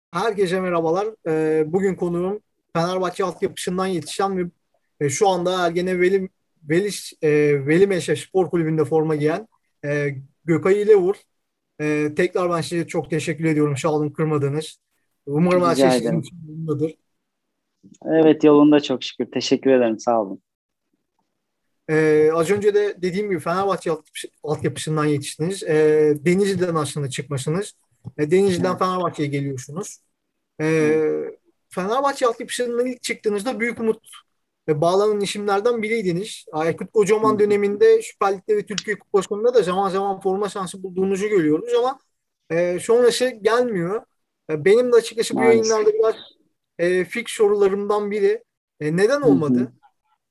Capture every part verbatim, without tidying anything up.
Herkese merhabalar. Ee, bugün konuğum Fenerbahçe altyapısından yetişen ve e, şu anda Ergene Veli, Veli, e, Veli Meşe Spor Kulübü'nde forma giyen e, Gökay İlevur. E, tekrar ben size çok teşekkür ediyorum. Sağ olun, kırmadınız. Umarım her şey Rica sizin ederim. için yolundadır. Evet yolunda çok şükür. Teşekkür ederim. Sağ olun. E, az önce de dediğim gibi Fenerbahçe altyapısı- altyapısından yetiştiniz. E, Denizli'den aslında çıkmasınız. E, Denizli'den Evet, Fenerbahçe'ye geliyorsunuz. evet. E, Fenerbahçe altyapısından ilk çıktığınızda büyük umut ve bağlanan isimlerden biriydiniz. Aykut Hı Kocaman hı. döneminde Süper Lig'de ve Türkiye Kupası'nda da zaman zaman forma şansı bulduğunuzu görüyoruz ama e, sonrası gelmiyor. E, benim de açıkçası bu Maalesef. yayınlarda biraz e, fix sorularımdan biri. E, neden Hı hı. olmadı?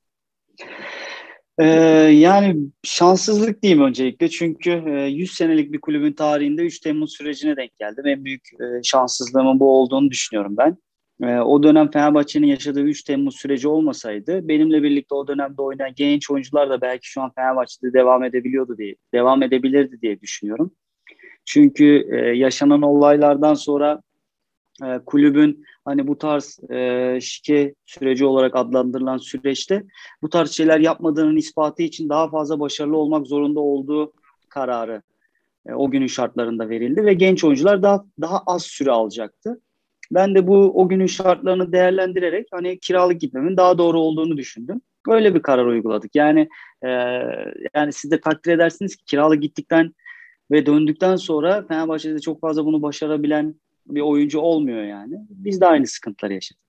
Ee, Yani şanssızlık diyeyim öncelikle. Çünkü e, yüz senelik bir kulübün tarihinde üç Temmuz sürecine denk geldim. En büyük e, şanssızlığımın bu olduğunu düşünüyorum ben. E, o dönem Fenerbahçe'nin yaşadığı üç Temmuz süreci olmasaydı benimle birlikte o dönemde oynayan genç oyuncular da belki şu an Fenerbahçe'de devam edebiliyordu diye, devam edebilirdi diye düşünüyorum. Çünkü e, yaşanan olaylardan sonra e, kulübün hani bu tarz e, şike süreci olarak adlandırılan süreçte bu tarz şeyler yapmadığının ispatı için daha fazla başarılı olmak zorunda olduğu kararı e, o günün şartlarında verildi ve genç oyuncular daha daha az süre alacaktı. Ben de bu o günün şartlarını değerlendirerek hani kiralık gitmemin daha doğru olduğunu düşündüm. Öyle bir karar uyguladık. Yani e, yani siz de takdir edersiniz ki kiralık gittikten ve döndükten sonra Fenerbahçe'de çok fazla bunu başarabilen bir oyuncu olmuyor yani. Biz de aynı sıkıntıları yaşadık.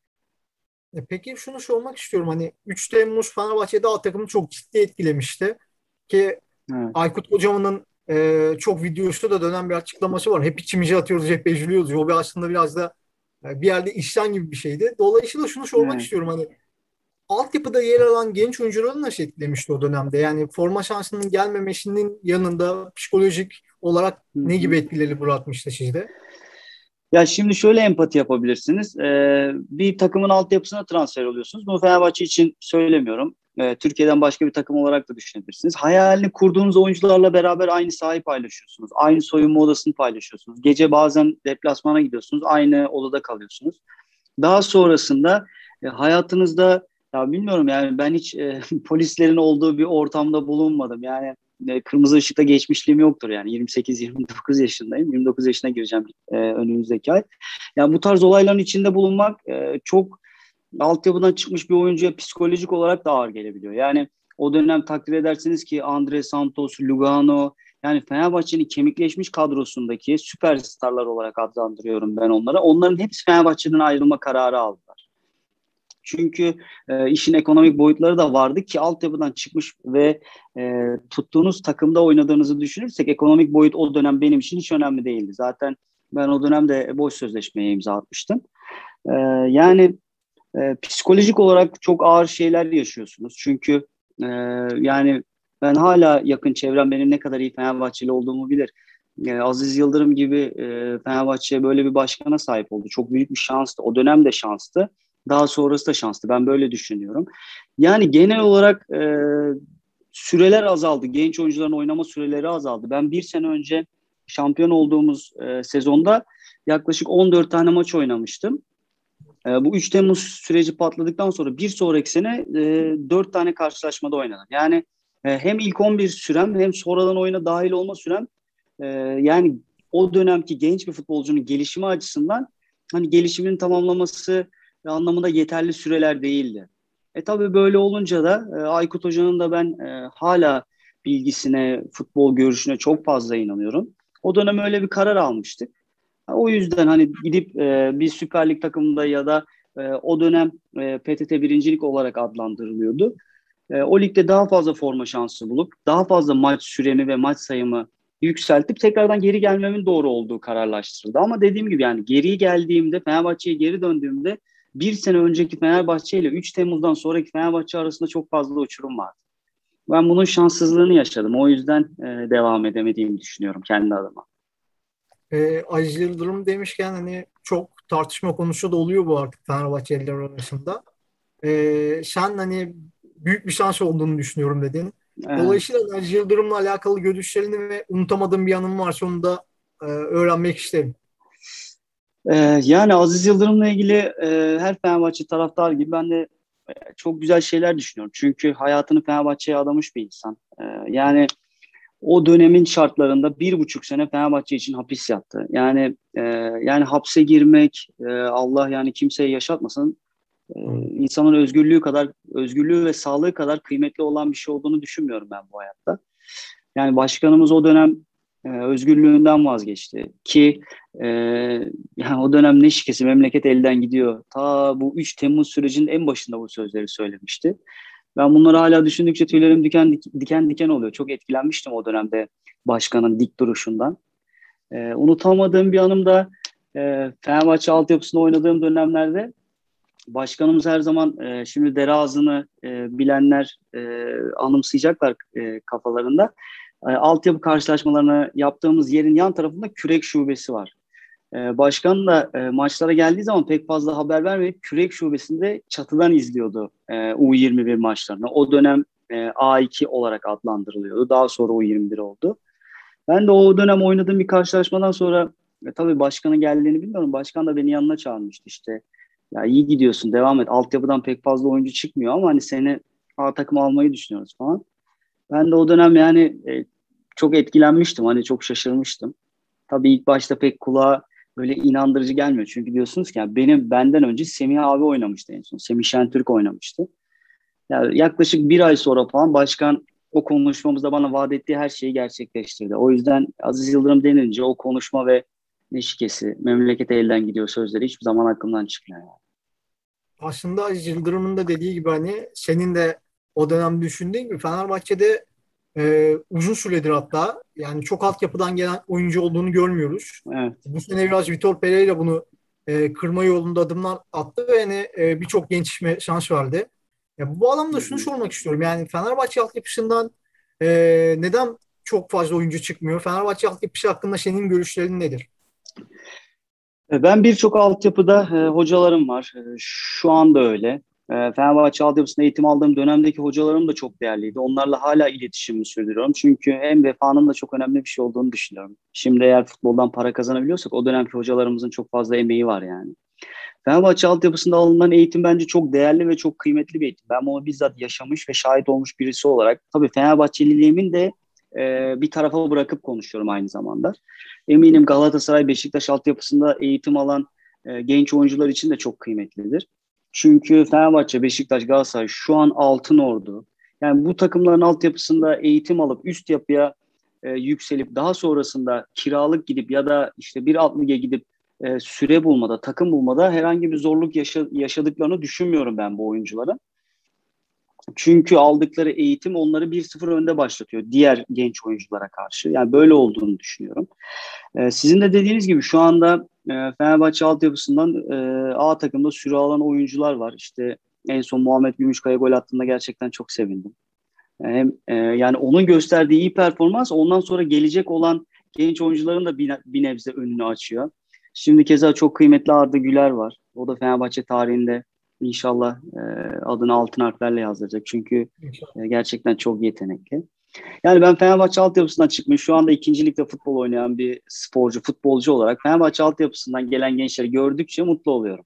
E, peki şunu sormak istiyorum. Hani üç Temmuz Fenerbahçe'de A takımı çok ciddi etkilemişti. Ki Evet, Aykut Kocaman'ın e, çok videosu da dönen bir açıklaması var. Hep içimize atıyoruz, hep eziliyoruz. O bir aslında biraz da e, bir yerde isyan gibi bir şeydi. Dolayısıyla şunu sormak evet. istiyorum. Hani altyapıda yer alan genç oyuncuları nasıl etkilemişti o dönemde? Yani forma şansının gelmemesinin yanında psikolojik olarak Hı ne gibi hı. etkileri bırakmıştı sizde? Ya şimdi şöyle empati yapabilirsiniz. Ee, bir takımın altyapısına transfer oluyorsunuz. Bunu Fenerbahçe için söylemiyorum. Ee, Türkiye'den başka bir takım olarak da düşünebilirsiniz. Hayalini kurduğunuz oyuncularla beraber aynı sahayı paylaşıyorsunuz. Aynı soyunma odasını paylaşıyorsunuz. Gece bazen deplasmana gidiyorsunuz. Aynı odada kalıyorsunuz. Daha sonrasında e, hayatınızda ya bilmiyorum yani ben hiç e, polislerin olduğu bir ortamda bulunmadım. Yani e, kırmızı ışıkta geçmişliğim yoktur yani yirmi sekiz yirmi dokuz yaşındayım. yirmi dokuz yaşına gireceğim e, önümüzdeki ay. Yani bu tarz olayların içinde bulunmak e, çok altyapıdan çıkmış bir oyuncuya psikolojik olarak da ağır gelebiliyor. Yani o dönem takdir edersiniz ki Andre Santos, Lugano yani Fenerbahçe'nin kemikleşmiş kadrosundaki süperstarlar olarak adlandırıyorum ben onları. Onların hepsi Fenerbahçe'den ayrılma kararı aldılar. Çünkü e, işin ekonomik boyutları da vardı ki altyapıdan çıkmış ve e, tuttuğunuz takımda oynadığınızı düşünürsek ekonomik boyut o dönem benim için hiç önemli değildi. Zaten ben o dönemde boş sözleşmeye imza atmıştım. E, Yani e, psikolojik olarak çok ağır şeyler yaşıyorsunuz. Çünkü e, yani ben hala yakın çevrem benim ne kadar iyi Fenerbahçeli olduğumu bilir. E, Aziz Yıldırım gibi e, Fenerbahçe böyle bir başkana sahip oldu. Çok büyük bir şanstı. O dönem de şanstı. Daha sonrası da şanslı. Ben böyle düşünüyorum. Yani genel olarak e, süreler azaldı. Genç oyuncuların oynama süreleri azaldı. Ben bir sene önce şampiyon olduğumuz e, sezonda yaklaşık on dört tane maç oynamıştım. E, bu üç Temmuz süreci patladıktan sonra bir sonraki sene e, dört tane karşılaşmada oynadım. Yani e, hem ilk on bir sürem hem sonradan oyuna dahil olma sürem e, yani o dönemki genç bir futbolcunun gelişimi açısından hani gelişimini tamamlaması anlamında yeterli süreler değildi. E tabii böyle olunca da e, Aykut Hoca'nın da ben e, hala bilgisine, futbol görüşüne çok fazla inanıyorum. O dönem öyle bir karar almıştık. O yüzden hani gidip e, bir Süper Lig takımında ya da e, o dönem e, P T T birincilik olarak adlandırılıyordu. E, o ligde daha fazla forma şansı bulup daha fazla maç süremi ve maç sayımı yükseltip tekrardan geri gelmemin doğru olduğu kararlaştırıldı. Ama dediğim gibi yani geri geldiğimde Fenerbahçe'ye geri döndüğümde bir sene önceki Fenerbahçe ile üç Temmuz'dan sonraki Fenerbahçe arasında çok fazla uçurum vardı. Ben bunun şanssızlığını yaşadım. O yüzden e, devam edemediğimi düşünüyorum kendi adıma. E, Aziz Yıldırım demişken hani çok tartışma konusu da oluyor bu artık Fenerbahçeliler arasında. E, sen hani büyük bir şans olduğunu düşünüyorum dedin. Evet. Dolayısıyla Aziz Yıldırım'la alakalı görüşlerini ve unutamadığım bir yanım varsa onu da e, öğrenmek isterim. Ee, yani Aziz Yıldırım'la ilgili e, her Fenerbahçe taraftar gibi ben de e, çok güzel şeyler düşünüyorum. Çünkü hayatını Fenerbahçe'ye adamış bir insan. Ee, yani o dönemin şartlarında bir buçuk sene Fenerbahçe için hapis yattı. Yani e, yani hapse girmek, e, Allah yani kimseye yaşatmasın, e, Hı. insanın özgürlüğü kadar, özgürlüğü ve sağlığı kadar kıymetli olan bir şey olduğunu düşünmüyorum ben bu hayatta. Yani başkanımız o dönem e, özgürlüğünden vazgeçti ki e, yani o dönem ne şikesi, memleket elden gidiyor. Ta bu üç Temmuz sürecinin en başında bu sözleri söylemişti. Ben bunları hala düşündükçe tüylerim diken diken diken oluyor. Çok etkilenmiştim o dönemde başkanın dik duruşundan. E, unutamadığım bir anım da e, Fenerbahçe altyapısında oynadığım dönemlerde başkanımız her zaman e, şimdi dere ağzını e, bilenler e, anımsayacaklar e, kafalarında. E, altyapı karşılaşmalarını yaptığımız yerin yan tarafında kürek şubesi var. E, başkan da e, maçlara geldiği zaman pek fazla haber vermeyip kürek şubesinde çatıdan izliyordu e, U yirmi bir maçlarını. O dönem e, A iki olarak adlandırılıyordu. Daha sonra U yirmi bir oldu. Ben de o dönem oynadığım bir karşılaşmadan sonra e, tabii başkanın geldiğini bilmiyorum. Başkan da beni yanına çağırmıştı işte. Ya iyi gidiyorsun, devam et. Altyapıdan pek fazla oyuncu çıkmıyor ama hani seni A takıma almayı düşünüyoruz falan. Ben de o dönem yani e, çok etkilenmiştim. Hani çok şaşırmıştım. Tabii ilk başta pek kulağa böyle inandırıcı gelmiyor. Çünkü diyorsunuz ki yani benim benden önce Semih abi oynamıştı en son. Semih Şentürk oynamıştı. Yani yaklaşık bir ay sonra falan başkan o konuşmamızda bana vaat ettiği her şeyi gerçekleştirdi. O yüzden Aziz Yıldırım denince o konuşma ve neşikesi, memlekete elden gidiyor sözleri hiçbir zaman aklımdan çıkmıyor. Yani. Aslında Aziz Yıldırım'ın da dediği gibi hani senin de o dönem düşündüğün gibi Fenerbahçe'de e, uzun süredir hatta yani çok altyapıdan gelen oyuncu olduğunu görmüyoruz. Evet. Bu sene biraz Vitor Pereira bunu e, kırma yolunda adımlar attı ve yani e, birçok genç isme şans verdi. Ya bu Hı alanda şunu hı. sormak istiyorum. Yani Fenerbahçe altyapısından e, neden çok fazla oyuncu çıkmıyor? Fenerbahçe altyapısı hakkında senin görüşlerin nedir? E, Ben birçok altyapıda e, hocalarım var. E, şu anda öyle. E, Fenerbahçe altyapısında eğitim aldığım dönemdeki hocalarım da çok değerliydi. Onlarla hala iletişimimi sürdürüyorum. Çünkü hem vefanın da çok önemli bir şey olduğunu düşünüyorum. Şimdi eğer futboldan para kazanabiliyorsak o dönemki hocalarımızın çok fazla emeği var yani. Fenerbahçe altyapısında alınan eğitim bence çok değerli ve çok kıymetli bir eğitim. Ben bunu bizzat yaşamış ve şahit olmuş birisi olarak tabii Fenerbahçeliliğimin de e, bir tarafa bırakıp konuşuyorum aynı zamanda. Eminim Galatasaray, Beşiktaş altyapısında eğitim alan e, genç oyuncular için de çok kıymetlidir. Çünkü Fenerbahçe, Beşiktaş, Galatasaray şu an altın ordu. Yani bu takımların altyapısında eğitim alıp üst yapıya e, yükselip daha sonrasında kiralık gidip ya da işte bir alt lige gidip e, süre bulmada, takım bulmada herhangi bir zorluk yaşa- yaşadıklarını düşünmüyorum ben bu oyuncuların. Çünkü aldıkları eğitim onları bir sıfır önde başlatıyor diğer genç oyunculara karşı. Yani böyle olduğunu düşünüyorum. E, sizin de dediğiniz gibi şu anda e, Fenerbahçe altyapısından e, A takımda süre alan oyuncular var. İşte en son Muhammed Gümüşkaya gol attığında gerçekten çok sevindim. Hem e, yani onun gösterdiği iyi performans ondan sonra gelecek olan genç oyuncuların da bir, bir nebze önünü açıyor. Şimdi keza çok kıymetli Arda Güler var. O da Fenerbahçe tarihinde inşallah e, adını altın harflerle yazdıracak. Çünkü e, gerçekten çok yetenekli. Yani ben Fenerbahçe altyapısından çıkmış, şu anda ikinci ligde futbol oynayan bir sporcu, futbolcu olarak Fenerbahçe altyapısından gelen gençleri gördükçe mutlu oluyorum.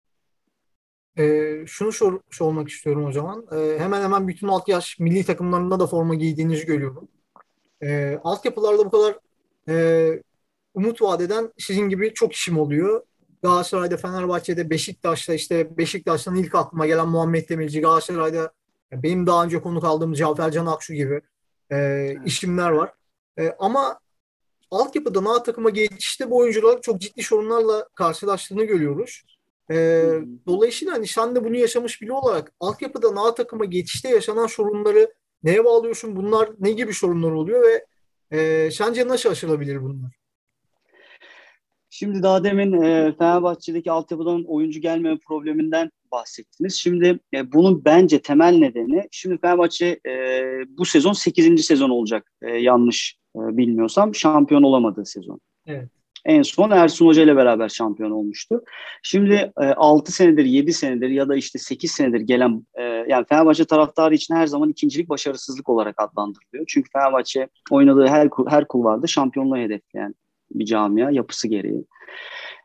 Ee, şunu sor, sormak istiyorum o zaman. Ee, hemen hemen bütün alt yaş milli takımlarında da forma giydiğinizi görüyorum. Ee, altyapılarda bu kadar e, umut vaat eden sizin gibi çok işim oluyor. Galatasaray'da, Fenerbahçe'de, Beşiktaş'ta işte Beşiktaş'tan ilk aklıma gelen Muhammed Demirci, Galatasaray'da benim daha önce konuk aldığım Cafer Can Aksu gibi e, isimler var. E, ama altyapıdan A takıma geçişte bu oyuncular çok ciddi sorunlarla karşılaştığını görüyoruz. Hı Ee, hı. dolayısıyla hani sen de bunu yaşamış biri olarak altyapıdan A takıma geçişte yaşanan sorunları neye bağlıyorsun? Bunlar ne gibi sorunlar oluyor ve e, sence nasıl aşılabilir bunlar? Şimdi daha demin e, Fenerbahçe'deki altyapıdan oyuncu gelmeme probleminden bahsettiniz. Şimdi e, bunun bence temel nedeni, şimdi Fenerbahçe e, bu sezon sekizinci sezon olacak e, yanlış e, bilmiyorsam şampiyon olamadığı sezon. Evet. En son Ersun Hoca ile beraber şampiyon olmuştu. Şimdi e, altı senedir, yedi senedir ya da işte sekiz senedir gelen e, yani Fenerbahçe taraftarı için her zaman ikincilik başarısızlık olarak adlandırılıyor. Çünkü Fenerbahçe oynadığı her her kulvarda şampiyonluğu hedefleyen bir camia yapısı gereği.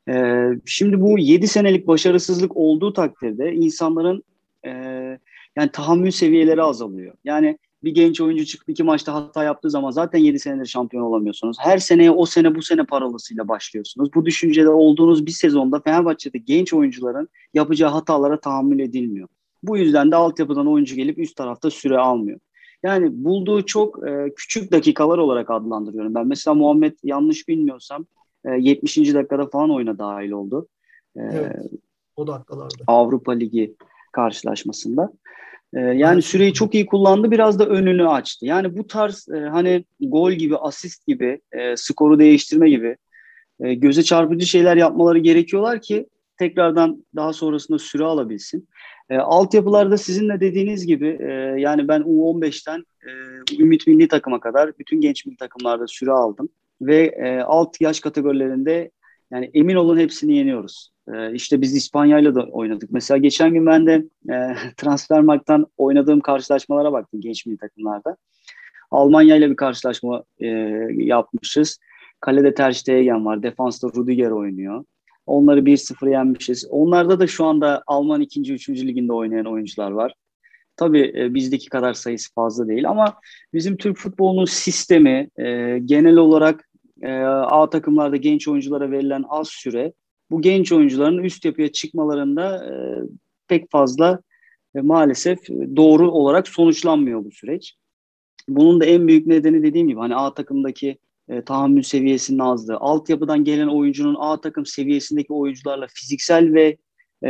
Ee, şimdi bu yedi senelik başarısızlık olduğu takdirde insanların e, yani tahammül seviyeleri azalıyor. Yani bir genç oyuncu çıkıp iki maçta hata yaptığı zaman zaten yedi senedir şampiyon olamıyorsunuz. Her seneye o sene bu sene paralısıyla başlıyorsunuz. Bu düşüncede olduğunuz bir sezonda Fenerbahçe'de genç oyuncuların yapacağı hatalara tahammül edilmiyor. Bu yüzden de altyapıdan oyuncu gelip üst tarafta süre almıyor. Yani bulduğu çok e, küçük dakikalar olarak adlandırıyorum ben. Mesela Muhammed, yanlış bilmiyorsam e, yetmişinci dakikada falan oyuna dahil oldu. E, Evet. O dakikalarda. Avrupa Ligi karşılaşmasında. E, yani Ben süreyi çok iyi kullandı, biraz da önünü açtı. Yani bu tarz e, hani gol gibi, asist gibi, e, skoru değiştirme gibi e, göze çarpıcı şeyler yapmaları gerekiyorlar ki tekrardan daha sonrasında süre alabilsin. E, altyapılarda sizin de dediğiniz gibi e, yani ben U on beşten e, Ümit Milli Takım'a kadar bütün genç milli takımlarda süre aldım. Ve e, alt yaş kategorilerinde yani emin olun hepsini yeniyoruz. E, işte biz İspanya'yla da oynadık. Mesela geçen gün ben de e, Transfermarkt'tan oynadığım karşılaşmalara baktım genç milli takımlarda. Almanya ile bir karşılaşma e, yapmışız. Kalede Ter Stegen var. Defansta Rudiger oynuyor. Onları bir sıfır yenmişiz. Onlarda da şu anda Alman ikinci üçüncü liginde oynayan oyuncular var. Tabii e, bizdeki kadar sayısı fazla değil ama bizim Türk futbolunun sistemi e, genel olarak e, A takımlarda genç oyunculara verilen az süre bu genç oyuncuların üst yapıya çıkmalarında e, pek fazla e, maalesef doğru olarak sonuçlanmıyor bu süreç. Bunun da en büyük nedeni dediğim gibi hani A takımdaki e, tahammül seviyesinin azlığı. Altyapıdan gelen oyuncunun A takım seviyesindeki oyuncularla fiziksel ve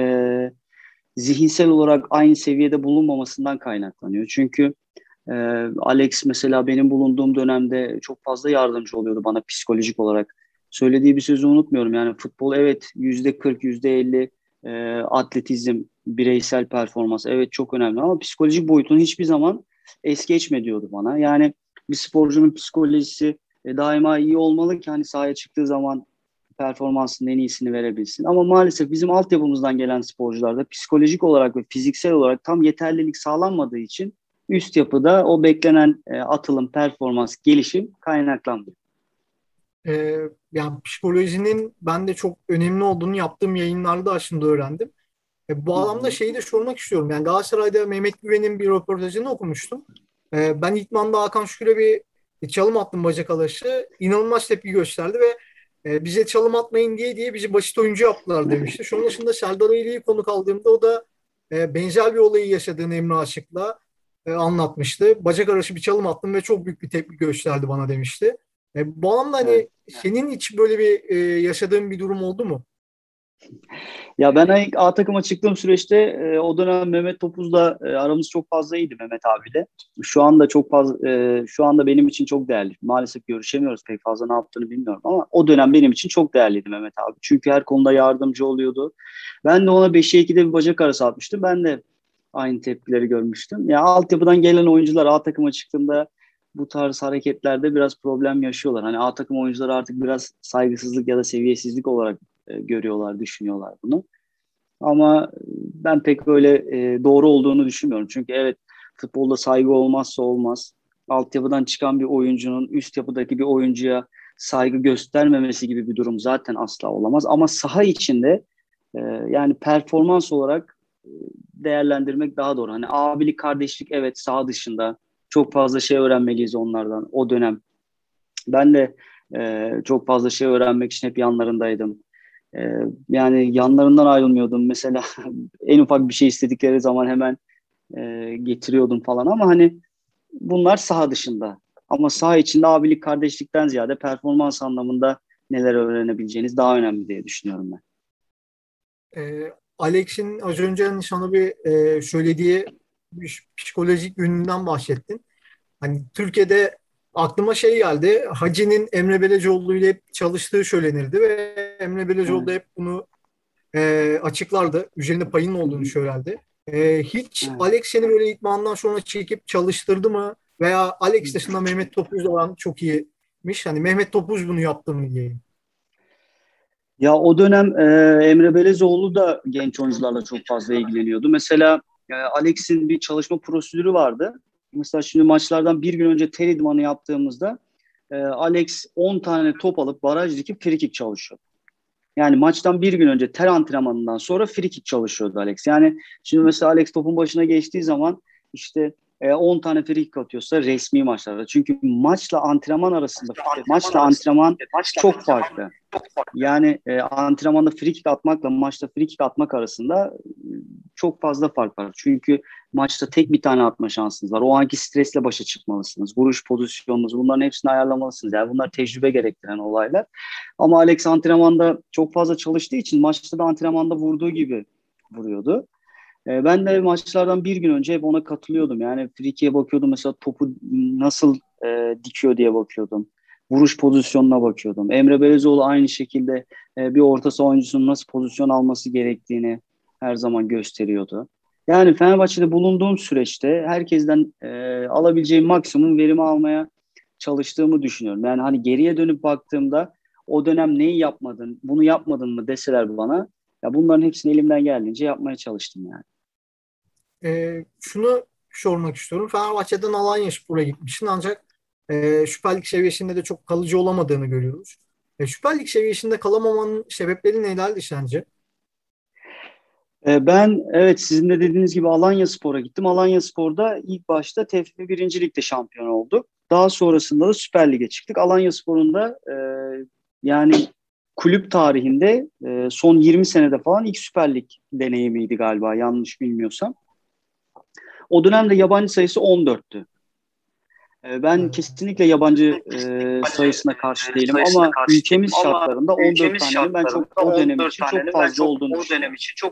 e, zihinsel olarak aynı seviyede bulunmamasından kaynaklanıyor. Çünkü e, Alex mesela benim bulunduğum dönemde çok fazla yardımcı oluyordu bana psikolojik olarak. Söylediği bir sözü unutmuyorum. Yani futbol evet yüzde kırk, yüzde elli e, atletizm, bireysel performans evet çok önemli ama psikolojik boyutunu hiçbir zaman es geçme diyordu bana. Yani bir sporcunun psikolojisi e, daima iyi olmalı ki hani sahaya çıktığı zaman performansının en iyisini verebilsin. Ama maalesef bizim altyapımızdan gelen sporcularda psikolojik olarak ve fiziksel olarak tam yeterlilik sağlanmadığı için üst yapıda o beklenen e, atılım, performans, gelişim kaynaklanmıyor. e, yani psikolojinin ben de çok önemli olduğunu yaptığım yayınlarda aslında öğrendim. E, bu Hı alanda hı. şeyi de sormak istiyorum. Yani Galatasaray'da Mehmet Güven'in bir röportajını okumuştum. E, ben idmanda Hakan Şükür'e bir çalım attım bacak arası. İnanılmaz tepki gösterdi ve e, bize çalım atmayın diye diye bizi basit oyuncu yaptılar demişti. Sonrasında Serdar Ali'yi konuk aldığımda o da e, benzer bir olayı yaşadığını Emre Aşık'la e, anlatmıştı. Bacak arası bir çalım attım ve çok büyük bir tepki gösterdi bana demişti. E, bu anlamda Evet. hani senin hiç böyle bir e, yaşadığın bir durum oldu mu? Ya ben ilk A takıma çıktığım süreçte e, o dönem Mehmet Topuz'la e, aramız çok fazla iyiydi Mehmet abiyle. Şu anda çok fazla e, şu anda benim için çok değerli. Maalesef görüşemiyoruz pek fazla ne yaptığını bilmiyorum ama o dönem benim için çok değerliydi Mehmet abi. Çünkü her konuda yardımcı oluyordu. Ben de ona beşe ikide bir bacak arası atmıştım. Ben de aynı tepkileri görmüştüm. Ya altyapıdan gelen oyuncular A takıma çıktığında bu tarz hareketlerde biraz problem yaşıyorlar. Hani A takım oyuncuları artık biraz saygısızlık ya da seviyesizlik olarak e, görüyorlar, düşünüyorlar bunu. Ama ben pek öyle e, doğru olduğunu düşünmüyorum. Çünkü evet futbolda saygı olmazsa olmaz. Altyapıdan çıkan bir oyuncunun üst yapıdaki bir oyuncuya saygı göstermemesi gibi bir durum zaten asla olamaz. Ama saha içinde e, yani performans olarak e, değerlendirmek daha doğru. Hani abilik, kardeşlik evet saha dışında çok fazla şey öğrenmeliyiz onlardan o dönem. Ben de e, çok fazla şey öğrenmek için hep yanlarındaydım. Ee, yani yanlarından ayrılmıyordum. Mesela en ufak bir şey istedikleri zaman hemen e, getiriyordum falan ama hani bunlar saha dışında. Ama saha içinde abilik kardeşlikten ziyade performans anlamında neler öğrenebileceğiniz daha önemli diye düşünüyorum ben. E, Alex'in az önce sana bir e, söylediği bir psikolojik yönünden bahsettin. Hani Türkiye'de aklıma şey geldi. Hacı'nin Emre Belezoğlu ile hep çalıştığı söylenirdi ve Emre Belezoğlu Evet. da hep bunu e, açıklardı. Üzerinde payının Hı olduğunu hı. söylerdi. E, hiç Evet. Alex seni böyle idmandan sonra çekip çalıştırdı mı? Veya Alex dışında Mehmet Topuz olan çok iyiymiş. Hani Mehmet Topuz bunu yaptı mı diyeyim. Ya o dönem e, Emre Belezoğlu da genç oyuncularla çok fazla ilgileniyordu. Mesela e, Alex'in bir çalışma prosedürü vardı. Mesela şimdi maçlardan bir gün önce ter idmanı yaptığımızda e, Alex on tane top alıp baraj dikip frikik çalışıyor. Yani maçtan bir gün önce ter antrenmanından sonra free kick çalışıyordu Alex. Yani şimdi mesela Alex topun başına geçtiği zaman işte e, on tane free kick atıyorsa resmi maçlarda. Çünkü maçla antrenman arasında maçla antrenman çok farklı. Yani e, antrenmanda free kick atmakla maçta free kick atmak arasında e, çok fazla fark var. Çünkü maçta tek bir tane atma şansınız var. O anki stresle başa çıkmalısınız. Vuruş pozisyonunuz, bunların hepsini ayarlamalısınız. Yani bunlar tecrübe gerektiren olaylar. Ama Alex antrenmanda çok fazla çalıştığı için maçta da antrenmanda vurduğu gibi vuruyordu. E, ben de maçlardan bir gün önce hep ona katılıyordum. Yani frikiye bakıyordum, mesela topu nasıl e, dikiyor diye bakıyordum. Vuruş pozisyonuna bakıyordum. Emre Belezoğlu aynı şekilde e, bir orta saha oyuncusunun nasıl pozisyon alması gerektiğini her zaman gösteriyordu. Yani Fenerbahçe'de bulunduğum süreçte herkesten e, alabileceğim maksimum verimi almaya çalıştığımı düşünüyorum. Yani hani geriye dönüp baktığımda o dönem neyi yapmadın, bunu yapmadın mı deseler bana, ya bunların hepsini elimden geldiğince yapmaya çalıştım yani. E, şunu sormak istiyorum. Fenerbahçe'den Alanyaspor'a gitmişsin ancak e, Süper Lig seviyesinde de çok kalıcı olamadığını görüyoruz. E, Süper Lig seviyesinde kalamamanın sebepleri nelerdi sence? Ee, Ben evet, sizin de dediğiniz gibi Alanyaspor'a gittim. Alanyaspor'da ilk başta T F F birinci Lig'de şampiyon olduk. Daha sonrasında da Süper Lig'e çıktık. Alanyaspor'un da e, yani kulüp tarihinde e, son yirmi senede falan ilk Süper Lig deneyimiydi galiba, yanlış bilmiyorsam. O dönemde yabancı sayısı on dörttü. E, Ben kesinlikle yabancı e, sayısına karşı değilim ama ülkemiz şartlarında on dört tanenin ben çok o dönem için çok fazla olduğunu düşünüyorum.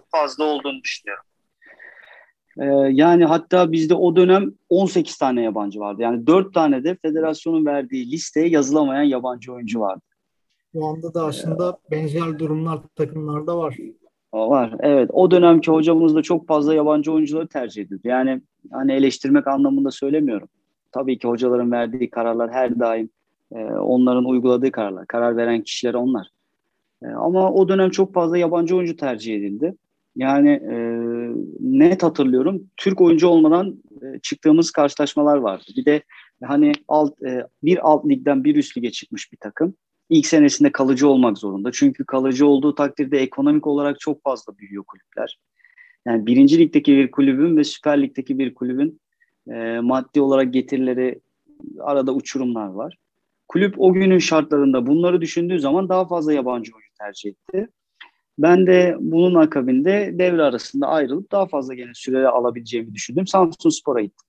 Ee, yani hatta bizde o dönem on sekiz tane yabancı vardı. Yani dört tane de federasyonun verdiği listeye yazılamayan yabancı oyuncu vardı. Şu anda da aslında benzer durumlar takımlarda var. O var. Evet. O dönemki hocamız da çok fazla yabancı oyuncuları tercih ediyordu. Yani hani eleştirmek anlamında söylemiyorum. Tabii ki hocaların verdiği kararlar her daim e, onların uyguladığı kararlar. Karar veren kişiler onlar. E, ama o dönem çok fazla yabancı oyuncu tercih edildi. Yani e, net hatırlıyorum. Türk oyuncu olmadan e, çıktığımız karşılaşmalar vardı. Bir de hani alt e, bir alt ligden bir üst lige çıkmış bir takım. İlk senesinde kalıcı olmak zorunda. Çünkü kalıcı olduğu takdirde ekonomik olarak çok fazla büyüyor kulüpler. Yani birinci ligdeki bir kulübün ve Süper Lig'deki bir kulübün e, maddi olarak getirileri, arada uçurumlar var. Kulüp o günün şartlarında bunları düşündüğü zaman daha fazla yabancı oyuncu tercih etti. Ben de bunun akabinde devre arasında ayrılıp daha fazla gene süre alabileceğimi düşündüm. Samsunspor'a gittim.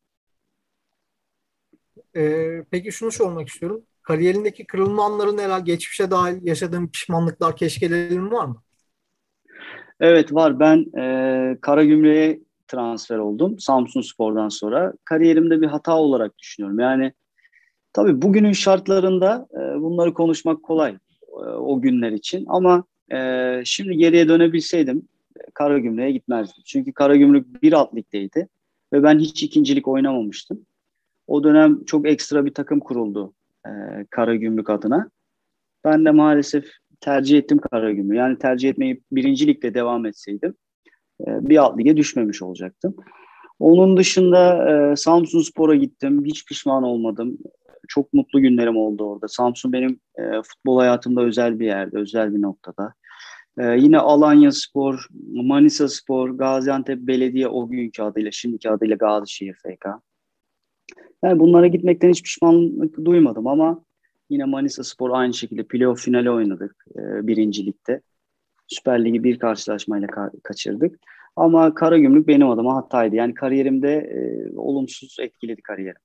Ee, peki şunu sormak istiyorum. Kariyerindeki kırılma anları neler? Geçmişe dair yaşadığın pişmanlıklar, keşkelerin var mı? Evet, var. Ben e, Karagümrük'e transfer oldum Samsunspor'dan sonra. Kariyerimde bir hata olarak düşünüyorum. Yani tabii bugünün şartlarında e, bunları konuşmak kolay e, o günler için. Ama e, şimdi geriye dönebilseydim e, Karagümrük'e gitmezdim. Çünkü Karagümrük bir alt ligdeydi ve ben hiç ikincilik oynamamıştım. O dönem çok ekstra bir takım kuruldu e, Karagümrük adına. Ben de maalesef tercih ettim Karagümrük'ü. Yani tercih etmeyi birinci ligde devam etseydim e, bir alt lige düşmemiş olacaktım. Onun dışında e, Samsunspor'a gittim. Hiç pişman olmadım. Çok mutlu günlerim oldu orada. Samsun benim e, futbol hayatımda özel bir yerde, özel bir noktada. E, yine Alanyaspor, Manisaspor, Gaziantep Belediye o günkü adıyla, şimdiki adıyla Gazişehir F K. Yani bunlara gitmekten hiç pişmanlık duymadım ama yine Manisaspor aynı şekilde playoff finali oynadık e, birinci ligde. Süper Lig'i bir karşılaşmayla ka- kaçırdık. Ama Karagümrük benim adıma hataydı. Yani kariyerimde e, olumsuz etkiledi kariyerim.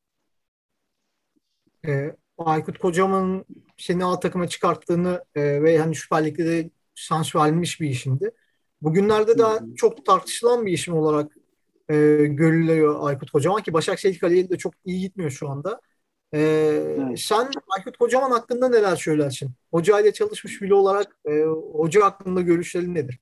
Ee, Aykut Kocaman'ın seni A takıma çıkarttığını e, ve hani Süper Lig'de de şans verilmiş bir işindi. Bugünlerde Hı de hı. çok tartışılan bir isim olarak e, görülüyor Aykut Kocaman ki Başakşehir kariyeri de çok iyi gitmiyor şu anda. Ee, Evet. sen Aykut Kocaman hakkında neler söylersin? Hoca ile çalışmış biri olarak e, hoca hakkında görüşlerin nedir?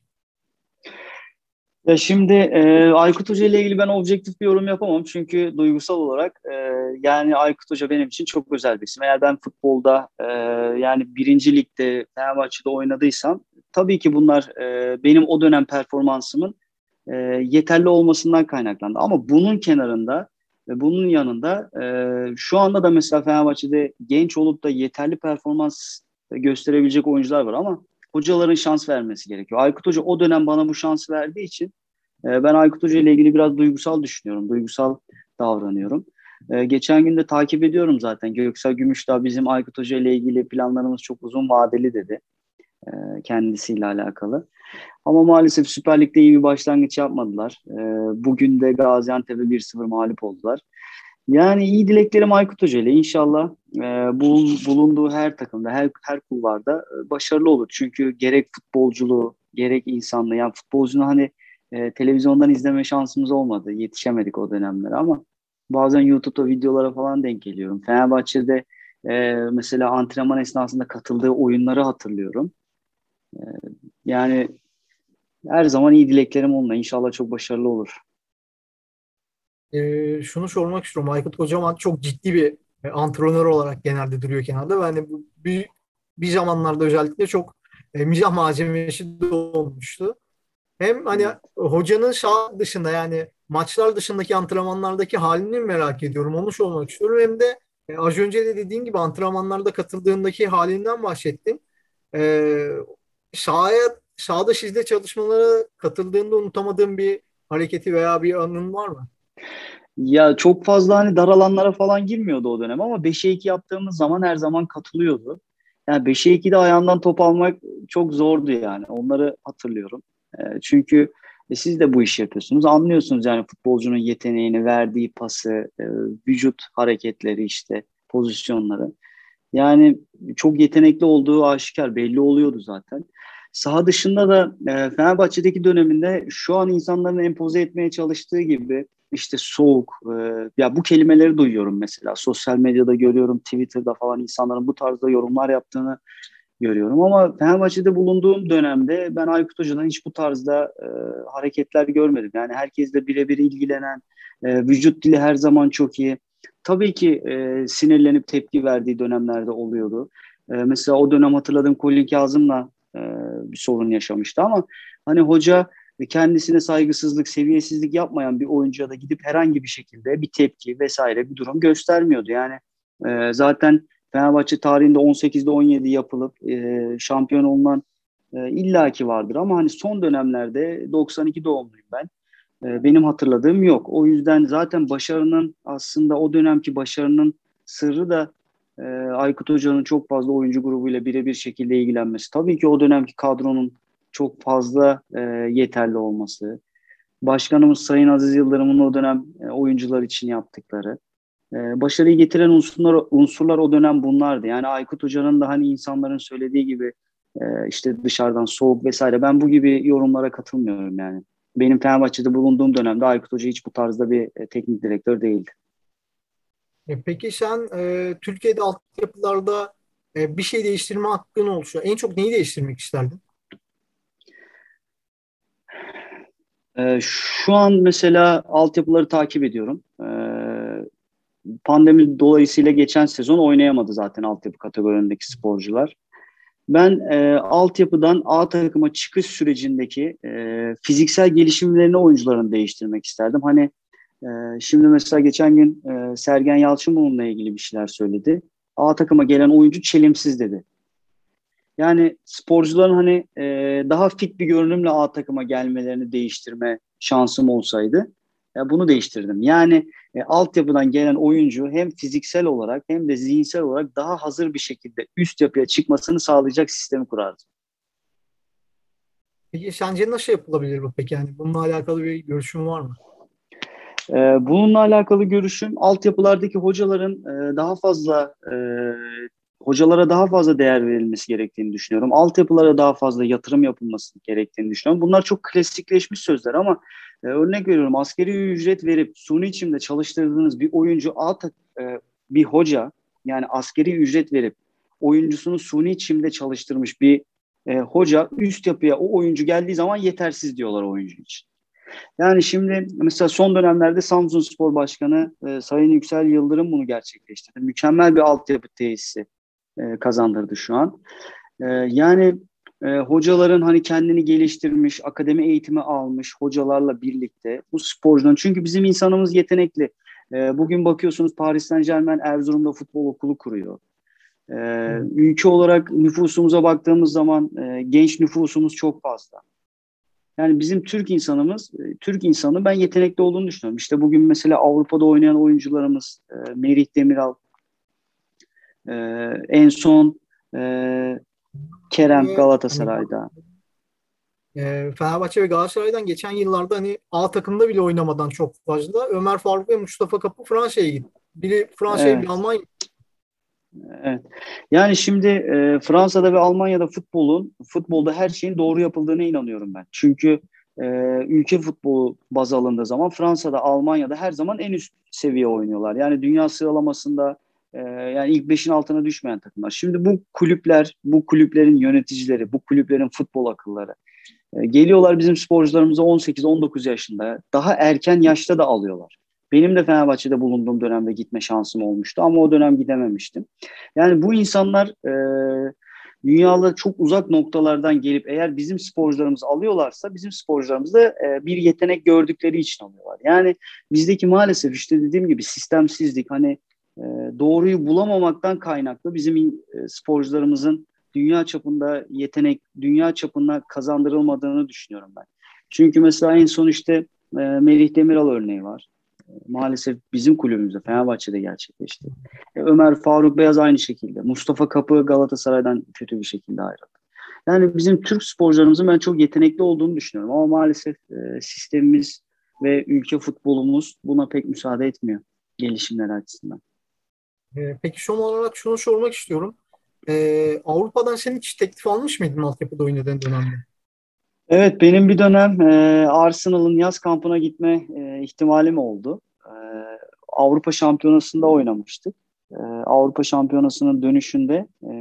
Ya şimdi e, Aykut Hoca ile ilgili ben objektif bir yorum yapamam. Çünkü duygusal olarak e, yani Aykut Hoca benim için çok özel bir isim. Eğer ben futbolda e, yani birinci ligde Fenerbahçe'de oynadıysam tabii ki bunlar e, benim o dönem performansımın e, yeterli olmasından kaynaklandı. Ama bunun kenarında ve bunun yanında e, şu anda da mesela Fenerbahçe'de genç olup da yeterli performans gösterebilecek oyuncular var ama hocaların şans vermesi gerekiyor. Aykut Hoca o dönem bana bu şansı verdiği için e, ben Aykut Hoca ile ilgili biraz duygusal düşünüyorum. Duygusal davranıyorum. E, geçen gün de takip ediyorum zaten. Göksel Gümüşdağ bizim Aykut Hoca ile ilgili planlarımız çok uzun vadeli dedi. E, kendisiyle alakalı. Ama maalesef Süper Lig'de iyi bir başlangıç yapmadılar. E, bugün de Gaziantep'e bir sıfır mağlup oldular. Yani iyi dileklerim Aykut Hoca ile. İnşallah e, bu, bulunduğu her takımda, her, her kulvarda e, başarılı olur. Çünkü gerek futbolculuğu, gerek insanlığı. Yani futbolcunu hani e, televizyondan izleme şansımız olmadı. Yetişemedik o dönemlere ama bazen YouTube'da videolara falan denk geliyorum. Fenerbahçe'de e, mesela antrenman esnasında katıldığı oyunları hatırlıyorum. E, yani her zaman iyi dileklerim onunla. İnşallah çok başarılı olur. Ee, şunu sormak istiyorum. Aykut Kocaman çok ciddi bir e, antrenör olarak genelde duruyor kenarda. Ve hani bu bir, bir zamanlarda özellikle çok e, mizah malzemesi de olmuştu. Hem hani Evet. hocanın saha dışında yani maçlar dışındaki antrenmanlardaki halini merak ediyorum. Onu sormak istiyorum. Hem de e, az önce de dediğin gibi antrenmanlarda katıldığındaki halinden bahsettin. E, sahaya, sahada sizde çalışmalara katıldığında unutamadığın bir hareketi veya bir anın var mı? Ya çok fazla hani dar alanlara falan girmiyordu o dönem ama beşe iki yaptığımız zaman her zaman katılıyordu. Yani beşe ikide ayağından top almak çok zordu yani. Onları hatırlıyorum. E, çünkü e, siz de bu işi yapıyorsunuz. Anlıyorsunuz yani futbolcunun yeteneğini, verdiği pası, e, vücut hareketleri işte, pozisyonları. Yani çok yetenekli olduğu aşikar, belli oluyordu zaten. Saha dışında da e, Fenerbahçe'deki döneminde şu an insanların empoze etmeye çalıştığı gibi işte soğuk, e, ya bu kelimeleri duyuyorum mesela. Sosyal medyada görüyorum, Twitter'da falan insanların bu tarzda yorumlar yaptığını görüyorum. Ama Fenerbahçe'de bulunduğum dönemde ben Aykut Hoca'dan hiç bu tarzda e, hareketler görmedim. Yani herkesle birebir ilgilenen, e, vücut dili her zaman çok iyi. Tabii ki e, sinirlenip tepki verdiği dönemlerde oluyordu. E, mesela o dönem hatırladığım Colin Kazım'la e, bir sorun yaşamıştı ama hani hoca kendisine saygısızlık, seviyesizlik yapmayan bir oyuncuya da gidip herhangi bir şekilde bir tepki vesaire bir durum göstermiyordu. Yani e, zaten Fenerbahçe tarihinde on sekizde on yedi yapılıp e, şampiyon olunan e, illaki vardır ama hani son dönemlerde doksan iki doğumluyum ben. E, benim hatırladığım yok. O yüzden zaten başarının aslında o dönemki başarının sırrı da e, Aykut Hoca'nın çok fazla oyuncu grubuyla birebir şekilde ilgilenmesi. Tabii ki o dönemki kadronun çok fazla e, yeterli olması. Başkanımız Sayın Aziz Yıldırım'ın o dönem e, oyuncular için yaptıkları. Ee, başarıyı getiren unsurlar, unsurlar o dönem bunlardı. Yani Aykut Hoca'nın da hani insanların söylediği gibi e, işte dışarıdan soğuk vesaire ben bu gibi yorumlara katılmıyorum yani. Benim Fenerbahçe'de bulunduğum dönemde Aykut Hoca hiç bu tarzda bir e, teknik direktör değildi. E, peki sen e, Türkiye'de altyapılarda e, bir şey değiştirme hakkın olsa en çok neyi değiştirmek isterdin? Ee, şu an mesela altyapıları takip ediyorum. Ee, pandemi dolayısıyla geçen sezon oynayamadı zaten altyapı kategorilerindeki sporcular. Ben e, altyapıdan A takıma çıkış sürecindeki e, fiziksel gelişimlerini oyuncuların değiştirmek isterdim. Hani e, şimdi mesela geçen gün e, Sergen Yalçın bununla ilgili bir şeyler söyledi. A takıma gelen oyuncu çelimsiz dedi. Yani sporcuların hani e, daha fit bir görünümle A takıma gelmelerini değiştirme şansım olsaydı ya bunu değiştirdim. Yani e, altyapıdan gelen oyuncu hem fiziksel olarak hem de zihinsel olarak daha hazır bir şekilde üst yapıya çıkmasını sağlayacak sistemi kurardım. Peki sence nasıl yapılabilir bu peki? Yani bununla alakalı bir görüşün var mı? E, bununla alakalı görüşüm altyapılardaki hocaların e, daha fazla e, hocalara daha fazla değer verilmesi gerektiğini düşünüyorum. Altyapılara daha fazla yatırım yapılması gerektiğini düşünüyorum. Bunlar çok klasikleşmiş sözler ama e, örnek veriyorum asgari ücret verip suni biçimde çalıştırdığınız bir oyuncu alt e, bir hoca yani asgari ücret verip oyuncusunu suni biçimde çalıştırmış bir e, hoca üst yapıya o oyuncu geldiği zaman yetersiz diyorlar oyuncu için. Yani şimdi mesela son dönemlerde Samsunspor Başkanı e, Sayın Yüksel Yıldırım bunu gerçekleştirdi. Mükemmel bir altyapı tesisi e, kazandırdı şu an. E, yani e, hocaların hani kendini geliştirmiş, akademi eğitimi almış hocalarla birlikte bu sporcuların çünkü bizim insanımız yetenekli. E, bugün bakıyorsunuz Paris Saint-Germain Erzurum'da futbol okulu kuruyor. E, ülke olarak nüfusumuza baktığımız zaman e, genç nüfusumuz çok fazla. Yani bizim Türk insanımız, e, Türk insanı ben yetenekli olduğunu düşünüyorum. İşte bugün mesela Avrupa'da oynayan oyuncularımız, e, Merih Demiral, e, en son e, Kerem Ve hani Galatasaray'da. e, Fenerbahçe ve Galatasaray'dan geçen yıllarda hani A takımda bile oynamadan çok fazla Ömer Faruk ve Mustafa Kapı Fransa'ya gitti. Biri Fransa'ya, biri Evet. Almanya'ya. Evet. Yani şimdi e, Fransa'da ve Almanya'da futbolun, futbolda her şeyin doğru yapıldığına inanıyorum ben. Çünkü e, ülke futbolu baz alındığı zaman Fransa'da, Almanya'da her zaman en üst seviye oynuyorlar. Yani dünya sıralamasında e, yani ilk beşin altına düşmeyen takımlar. Şimdi bu kulüpler, bu kulüplerin yöneticileri, bu kulüplerin futbol akılları e, geliyorlar bizim sporcularımızı on sekiz on dokuz yaşında daha erken yaşta da alıyorlar. Benim de Fenerbahçe'de bulunduğum dönemde gitme şansım olmuştu ama o dönem gidememiştim. Yani bu insanlar e, dünyada çok uzak noktalardan gelip eğer bizim sporcularımızı alıyorlarsa bizim sporcularımız da e, bir yetenek gördükleri için alıyorlar. Yani bizdeki maalesef işte dediğim gibi sistemsizlik hani e, doğruyu bulamamaktan kaynaklı bizim e, sporcularımızın dünya çapında yetenek, dünya çapında kazandırılmadığını düşünüyorum ben. Çünkü mesela en son işte e, Melih Demiral örneği var. E, maalesef bizim kulübümüzde Fenerbahçe'de gerçekleşti. E, Ömer Faruk Beyaz aynı şekilde. Mustafa Kapı Galatasaray'dan kötü bir şekilde ayrıldı. Yani bizim Türk sporcularımızın ben çok yetenekli olduğunu düşünüyorum. Ama maalesef e, sistemimiz ve ülke futbolumuz buna pek müsaade etmiyor gelişimler açısından. E, peki son olarak şunu sormak istiyorum. E, Avrupa'dan sen hiç teklif almış mıydın altyapıda oynadığın dönemde? Evet, benim bir dönem e, Arsenal'ın yaz kampına gitme e, ihtimalim oldu. E, Avrupa Şampiyonası'nda oynamıştık. E, Avrupa Şampiyonası'nın dönüşünde e,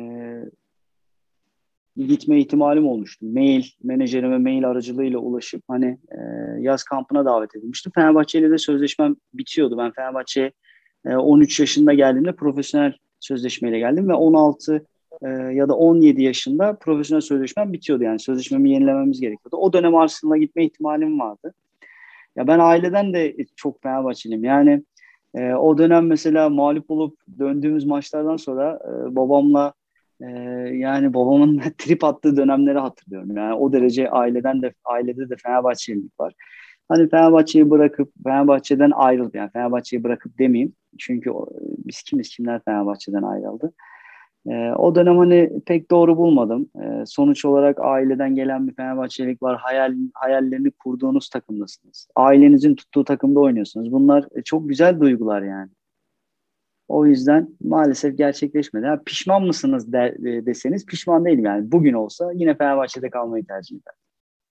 gitme ihtimalim olmuştu. Mail, menajerime mail aracılığıyla ulaşıp hani e, yaz kampına davet edilmiştim. Fenerbahçe ile de sözleşmem bitiyordu. Ben Fenerbahçe'ye e, on üç yaşında geldiğimde profesyonel sözleşmeyle geldim ve on altı e, ya da on yedi yaşında profesyonel sözleşmem bitiyordu. Yani sözleşmemi yenilememiz gerekiyordu. O dönem Arsenal'a gitme ihtimalim vardı. Ya ben aileden de çok Fenerbahçeliyim. Yani e, o dönem mesela mağlup olup döndüğümüz maçlardan sonra e, babamla e, yani babamın trip attığı dönemleri hatırlıyorum. Yani o derece aileden de ailede de Fenerbahçelilik var. Hani Fenerbahçe'yi bırakıp Fenerbahçe'den ayrıldı. Yani Fenerbahçe'yi bırakıp demeyeyim. Çünkü o, biz kimiz kimler Fenerbahçe'den ayrıldı. Ee, o dönem hani pek doğru bulmadım. Ee, sonuç olarak aileden gelen bir Fenerbahçelik var. Hayal, hayallerini kurduğunuz takımdasınız. Ailenizin tuttuğu takımda oynuyorsunuz. Bunlar e, çok güzel duygular yani. O yüzden maalesef gerçekleşmedi. Ha, pişman mısınız de, de- deseniz pişman değilim yani. Bugün olsa yine Fenerbahçe'de kalmayı tercih ederim.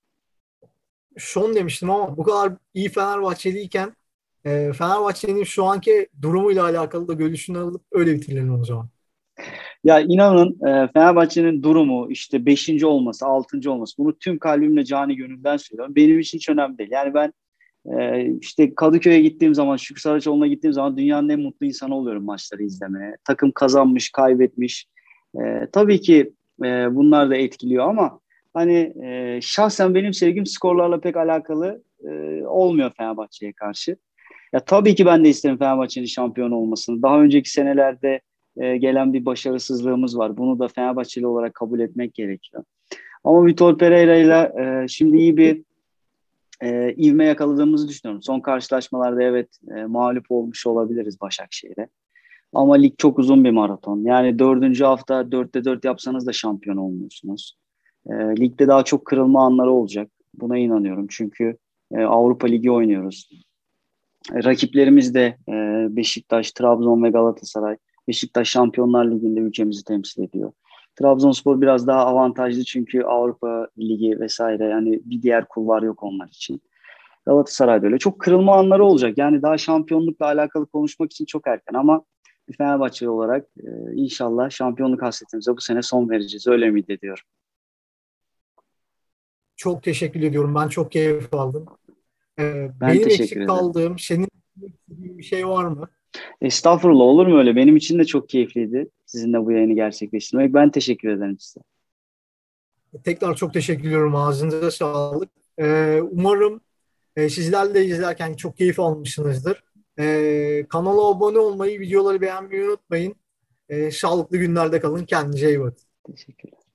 Son demiştim ama bu kadar iyi Fenerbahçeliyken e, Fenerbahçe'nin şu anki durumuyla alakalı da görüşünü alıp öyle bitirelim o zaman. Ya inanın e, Fenerbahçe'nin durumu işte beşinci olması, altıncı olması bunu tüm kalbimle cani gönülden söylüyorum. Benim için hiç önemli değil. Yani ben Ee, işte Kadıköy'e gittiğim zaman, Şükrü Saraçoğlu'na gittiğim zaman dünyanın en mutlu insanı oluyorum maçları izlemeye. Takım kazanmış, kaybetmiş. Ee, tabii ki e, bunlar da etkiliyor ama hani e, şahsen benim sevgim skorlarla pek alakalı e, olmuyor Fenerbahçe'ye karşı. Ya tabii ki ben de isterim Fenerbahçe'nin şampiyon olmasını. Daha önceki senelerde e, gelen bir başarısızlığımız var. Bunu da Fenerbahçeli olarak kabul etmek gerekiyor. Ama Vitor Pereira ile e, şimdi iyi bir e, ivme yakaladığımızı düşünüyorum. Son karşılaşmalarda evet e, mağlup olmuş olabiliriz Başakşehir'e. Ama lig çok uzun bir maraton. Yani dördüncü hafta dörtte dört yapsanız da şampiyon olmuyorsunuz. E, ligde daha çok kırılma anları olacak. Buna inanıyorum. Çünkü e, Avrupa Ligi oynuyoruz. E, rakiplerimiz de e, Beşiktaş, Trabzon ve Galatasaray. Beşiktaş Şampiyonlar Ligi'nde ülkemizi temsil ediyor. Trabzonspor biraz daha avantajlı çünkü Avrupa Ligi vesaire yani bir diğer kulvar yok onlar için. Galatasaray'da öyle. Çok kırılma anları olacak. Yani daha şampiyonlukla alakalı konuşmak için çok erken ama bir Fenerbahçeli olarak e, inşallah şampiyonluk hasretimize bu sene son vereceğiz. Öyle ümit ediyorum. Çok teşekkür ediyorum. Ben çok keyif aldım. E, Ben benim teşekkür eksik ederim. kaldığım, senin istediğin bir şey var mı? Estağfurullah olur mu öyle? Benim için de çok keyifliydi sizinle bu yayını gerçekleştirmek. Ben teşekkür ederim size. Tekrar çok teşekkür ediyorum. Ağzınıza sağlık. E, umarım e, sizler de izlerken çok keyif almışsınızdır. E, kanala abone olmayı, videoları beğenmeyi unutmayın. E, sağlıklı günlerde kalın. Kendinize iyi bakın. Teşekkürler.